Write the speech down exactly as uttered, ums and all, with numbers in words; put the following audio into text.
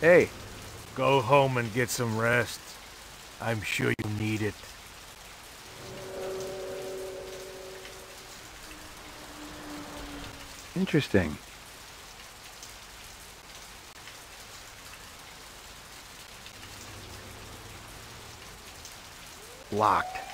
Hey, go home and get some rest. I'm sure you need it. Interesting. Locked.